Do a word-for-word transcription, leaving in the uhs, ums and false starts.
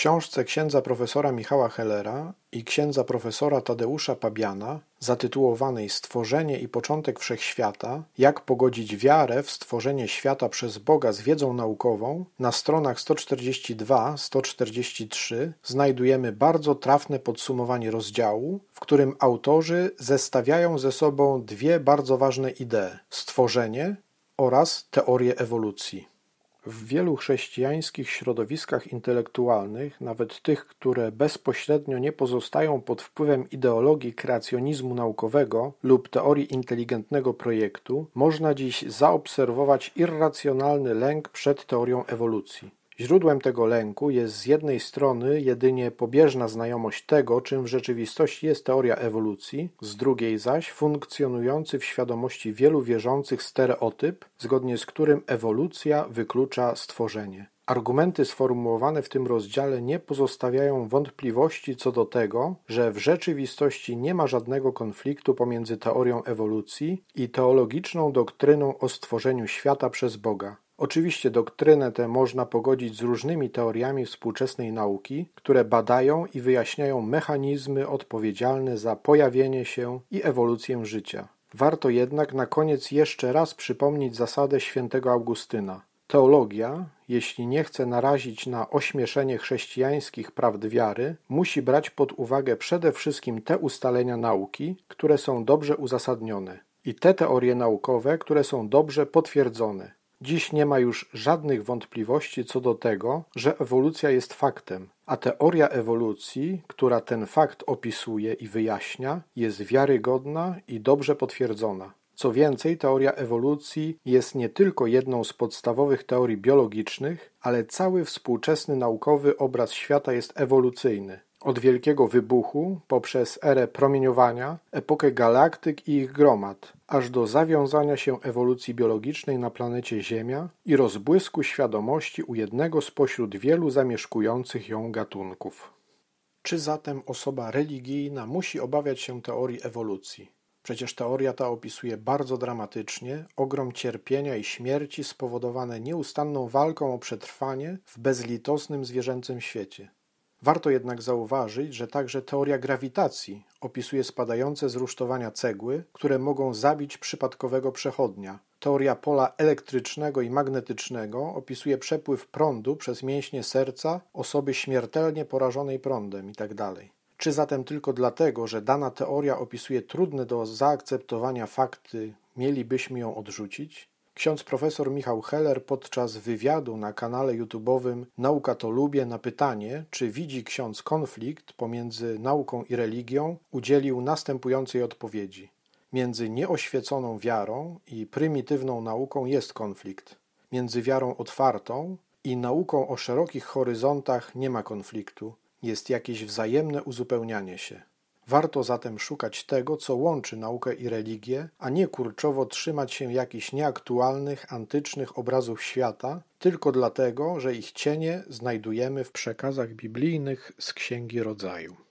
książce księdza profesora Michała Hellera i księdza profesora Tadeusza Pabiana, zatytułowanej Stworzenie i początek wszechświata, jak pogodzić wiarę w stworzenie świata przez Boga z wiedzą naukową, na stronach sto czterdzieści dwa do sto czterdzieści trzy znajdujemy bardzo trafne podsumowanie rozdziału, w którym autorzy zestawiają ze sobą dwie bardzo ważne idee: stworzenie oraz teorię ewolucji. W wielu chrześcijańskich środowiskach intelektualnych, nawet tych, które bezpośrednio nie pozostają pod wpływem ideologii kreacjonizmu naukowego lub teorii inteligentnego projektu, można dziś zaobserwować irracjonalny lęk przed teorią ewolucji. Źródłem tego lęku jest z jednej strony jedynie pobieżna znajomość tego, czym w rzeczywistości jest teoria ewolucji, z drugiej zaś funkcjonujący w świadomości wielu wierzących stereotyp, zgodnie z którym ewolucja wyklucza stworzenie. Argumenty sformułowane w tym rozdziale nie pozostawiają wątpliwości co do tego, że w rzeczywistości nie ma żadnego konfliktu pomiędzy teorią ewolucji i teologiczną doktryną o stworzeniu świata przez Boga. Oczywiście doktrynę tę można pogodzić z różnymi teoriami współczesnej nauki, które badają i wyjaśniają mechanizmy odpowiedzialne za pojawienie się i ewolucję życia. Warto jednak na koniec jeszcze raz przypomnieć zasadę świętego Augustyna. Teologia, jeśli nie chce narazić na ośmieszenie chrześcijańskich prawd wiary, musi brać pod uwagę przede wszystkim te ustalenia nauki, które są dobrze uzasadnione, i te teorie naukowe, które są dobrze potwierdzone. Dziś nie ma już żadnych wątpliwości co do tego, że ewolucja jest faktem, a teoria ewolucji, która ten fakt opisuje i wyjaśnia, jest wiarygodna i dobrze potwierdzona. Co więcej, teoria ewolucji jest nie tylko jedną z podstawowych teorii biologicznych, ale cały współczesny naukowy obraz świata jest ewolucyjny. Od Wielkiego Wybuchu, poprzez erę promieniowania, epokę galaktyk i ich gromad, aż do zawiązania się ewolucji biologicznej na planecie Ziemia i rozbłysku świadomości u jednego spośród wielu zamieszkujących ją gatunków. Czy zatem osoba religijna musi obawiać się teorii ewolucji? Przecież teoria ta opisuje bardzo dramatycznie ogrom cierpienia i śmierci spowodowane nieustanną walką o przetrwanie w bezlitosnym zwierzęcym świecie. Warto jednak zauważyć, że także teoria grawitacji opisuje spadające z rusztowania cegły, które mogą zabić przypadkowego przechodnia. Teoria pola elektrycznego i magnetycznego opisuje przepływ prądu przez mięśnie serca osoby śmiertelnie porażonej prądem itd. Czy zatem tylko dlatego, że dana teoria opisuje trudne do zaakceptowania fakty, mielibyśmy ją odrzucić? Ksiądz profesor Michał Heller podczas wywiadu na kanale YouTube'owym Nauka to Lubię na pytanie, czy widzi ksiądz konflikt pomiędzy nauką i religią, udzielił następującej odpowiedzi. Między nieoświeconą wiarą i prymitywną nauką jest konflikt. Między wiarą otwartą i nauką o szerokich horyzontach nie ma konfliktu. Jest jakieś wzajemne uzupełnianie się. Warto zatem szukać tego, co łączy naukę i religię, a nie kurczowo trzymać się jakichś nieaktualnych, antycznych obrazów świata, tylko dlatego, że ich cienie znajdujemy w przekazach biblijnych z Księgi Rodzaju.